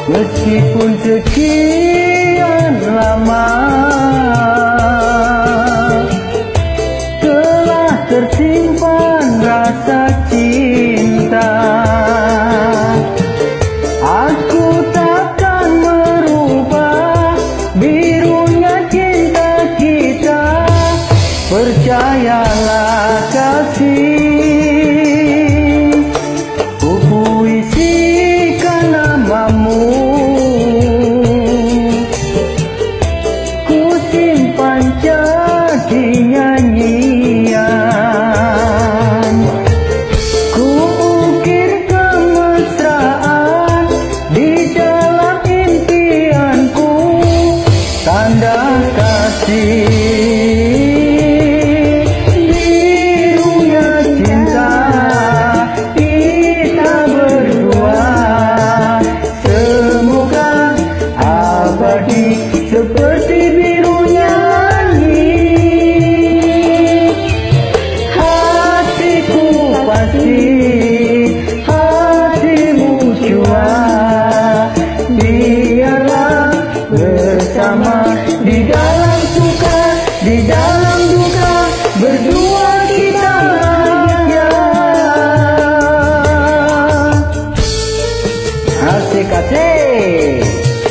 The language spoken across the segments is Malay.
Meskipun sekian lama telah tersimpan rasa cinta, aku takkan merubah birunya cinta kita. Percayalah kasih, ku puisikan namamu, ku simpan jadi nyanyian, ku ukir kemesraan di dalam impianku, tanda kasih. Seperti birunya langit, hatiku pasti, hatimu jua. Biarlah bersama di dalam suka, di dalam duka, berdua kita bahagia. Asik-asik.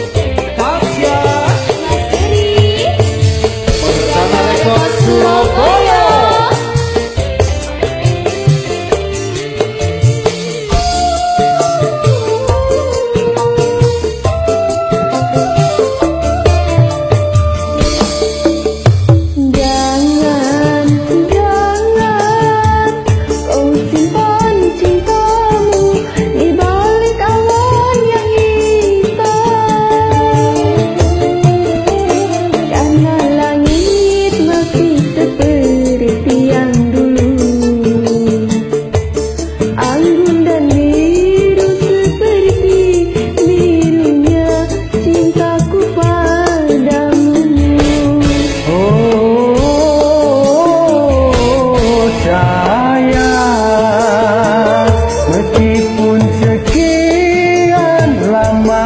Meskipun sekian lama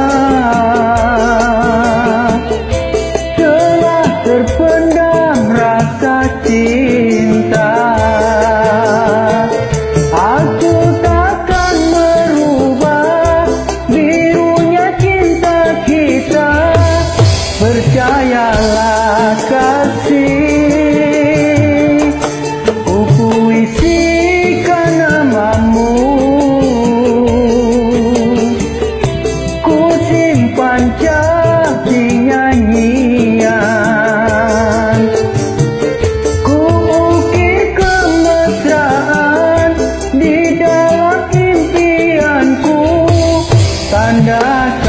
telah terpendam rasa cinta, aku takkan merubah birunya cinta kita. Percayalah kasih, ku puisikan namamu, ku simpan jadi nyanyian, ku ukir kemesraan di dalam impianku, tanda